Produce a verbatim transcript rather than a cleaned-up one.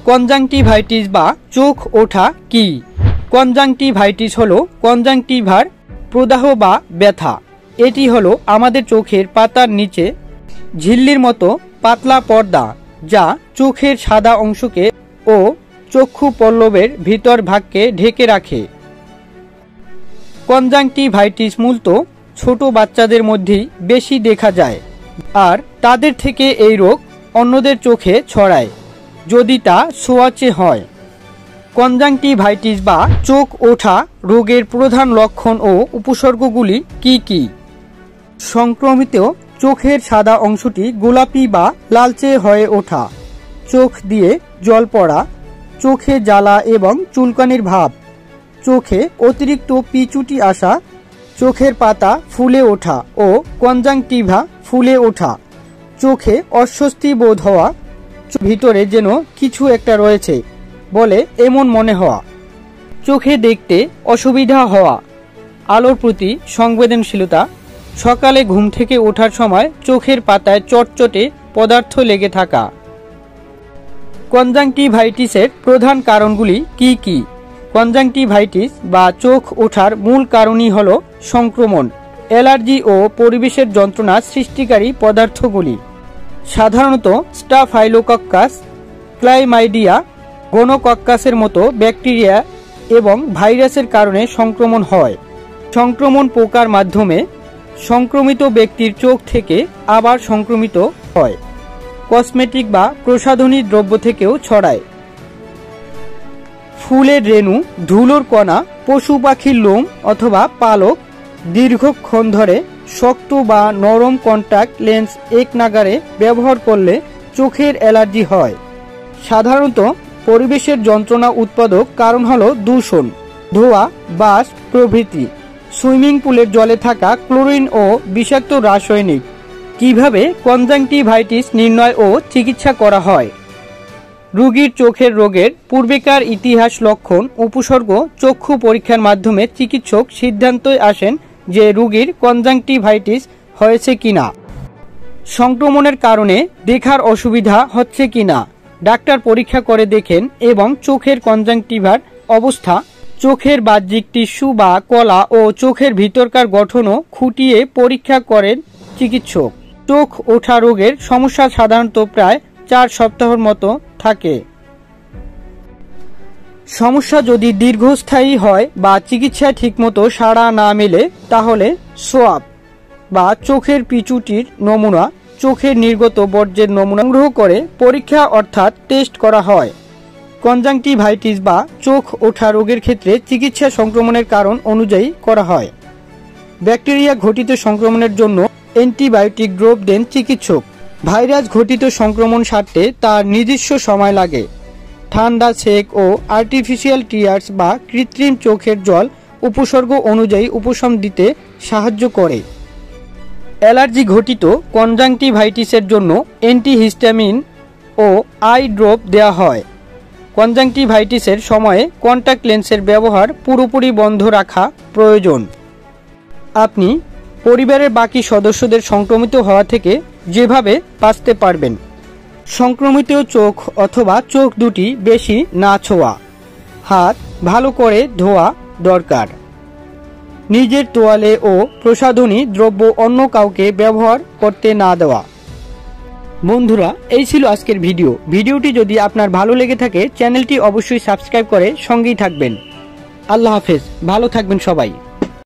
Conjunctivitis বা চোখ ওঠা কি? কনজাংটিভাইটিস হলো কনজাংটিভার প্রদাহ বা ব্যথা। এটি হলো আমাদের চোখের পাতার নিচে ঝিল্লির মতো পাতলা পর্দা, যা চোখের সাদা অংশকে ও চক্ষু পল্লবের ভিতর ভাগকে ঢেকে রাখে। কনজাংটিভাইটিস মূলত ছোট বাচ্চাদের মধ্যেই বেশি দেখা যায়, আর তাদের থেকে এই রোগ অন্যদের চোখে ছড়ায় যদি তা ছোঁয়াচে হয়। কনজাংটিভাইটিস বা চোখ ওঠা রোগের প্রধান লক্ষণ ও উপসর্গগুলি কি কি? সংক্রমিত চোখের সাদা অংশটি গোলাপি বা লালচে হয়ে ওঠা, চোখ দিয়ে জল পড়া, চোখে জ্বালা এবং চুলকানির ভাব, চোখে অতিরিক্ত পিচুটি আসা, চোখের পাতা ফুলে ওঠা ও কনজাংটিভা ফুলে ওঠা, চোখে অস্বস্তি বোধ হওয়া, ভিতরে যেন কিছু একটা রয়েছে বলে এমন মনে হওয়া, চোখে দেখতে অসুবিধা হওয়া, আলোর প্রতি সংবেদনশীলতা, সকালে ঘুম থেকে ওঠার সময় চোখের পাতায় চটচটে পদার্থ লেগে থাকা। কনজাংটিভাইটিসের প্রধান কারণগুলি কি কি? কনজাংটিভাইটিস বা চোখ ওঠার মূল কারণই হল সংক্রমণ, অ্যালার্জি ও পরিবেশের যন্ত্রণা সৃষ্টিকারী পদার্থগুলি। সাধারণত স্টাফাইলোকক্কাস, ক্লাইমাইডিয়া, গোনোকক্কাসের মতো ব্যাকটেরিয়া এবং ভাইরাসের কারণে সংক্রমণ হয়। সংক্রমণ পোকার মাধ্যমে সংক্রমিত ব্যক্তির চোখ থেকে আবার সংক্রমিত হয়। কসমেটিক বা প্রসাধনী দ্রব্য থেকেও ছড়ায়। ফুলের রেণু, ধুলোর কণা, পশু পাখির লোম অথবা পালক দীর্ঘক্ষণ ধরে শক্ত বা নরম কন্টাক্ট লেন্স এক নাগারে ব্যবহার করলে চোখের অ্যালার্জি হয়। সাধারণত পরিবেশের যন্ত্রণা উৎপাদক কারণ হল দূষণ, ধোঁয়া, বাস প্রভৃতি। সুইমিং পুলের জলে থাকা ক্লোরিন ও বিষাক্ত রাসায়নিক। কিভাবে কনজাংটিভাইটিস নির্ণয় ও চিকিৎসা করা হয়? রোগীর চোখের রোগের পূর্বেকার ইতিহাস, লক্ষণ, উপসর্গ চক্ষু পরীক্ষার মাধ্যমে চিকিৎসক সিদ্ধান্তে আসেন যে রোগীর কনজাংটিভাইটিস হয়েছে কিনা। সংক্রমণের কারণে দেখার অসুবিধা হচ্ছে কিনা ডাক্তার পরীক্ষা করে দেখেন এবং চোখের কনজাংটিভার অবস্থা, চোখের বাহ্যিক টিস্যু বা কলা ও চোখের ভিতরকার গঠনও খুঁটিয়ে পরীক্ষা করেন চিকিৎসক। চোখ ওঠা রোগের সমস্যা সাধারণত প্রায় চার সপ্তাহের মতো থাকে। সমস্যা যদি দীর্ঘস্থায়ী হয় বা চিকিৎসায় ঠিকমতো সাড়া না মেলে, তাহলে সোয়াব বা চোখের পিচুটির নমুনা, চোখের নির্গত বর্জ্যের নমুনা সংগ্রহ করে পরীক্ষা অর্থাৎ টেস্ট করা হয়। কনজাংটিভাইটিস বা চোখ ওঠা রোগের ক্ষেত্রে চিকিৎসা সংক্রমণের কারণ অনুযায়ী করা হয়। ব্যাকটেরিয়া ঘটিত সংক্রমণের জন্য অ্যান্টিবায়োটিক ড্রপ দেন চিকিৎসক। ভাইরাস ঘটিত সংক্রমণ সারতে তার নিজস্ব সময় লাগে। ঠান্ডা, সেক ও আর্টিফিশিয়াল টিয়ার্স বা কৃত্রিম চোখের জল উপসর্গ অনুযায়ী উপশম দিতে সাহায্য করে। অ্যালার্জি ঘটিত কনজাংটিভাইটিসের জন্য অ্যান্টিহিস্টামিন ও আই ড্রপ দেওয়া হয়। কনজাংটিভাইটিসের সময়ে কন্টাক্ট লেন্সের ব্যবহার পুরোপুরি বন্ধ রাখা প্রয়োজন। আপনি পরিবারের বাকি সদস্যদের সংক্রমিত হওয়া থেকে যেভাবে বাঁচতে পারবেন: সংক্রমিত চোখ অথবা চোখ দুটি বেশি না ছোঁয়া, হাত ভালো করে ধোয়া দরকার, নিজের তোয়ালে ও প্রসাধনী দ্রব্য অন্য কাউকে ব্যবহার করতে না দেওয়া। বন্ধুরা, এই ছিল আজকের ভিডিও। ভিডিওটি যদি আপনার ভালো লেগে থাকে চ্যানেলটি অবশ্যই সাবস্ক্রাইব করে সঙ্গেই থাকবেন। আল্লাহ হাফেজ, ভালো থাকবেন সবাই।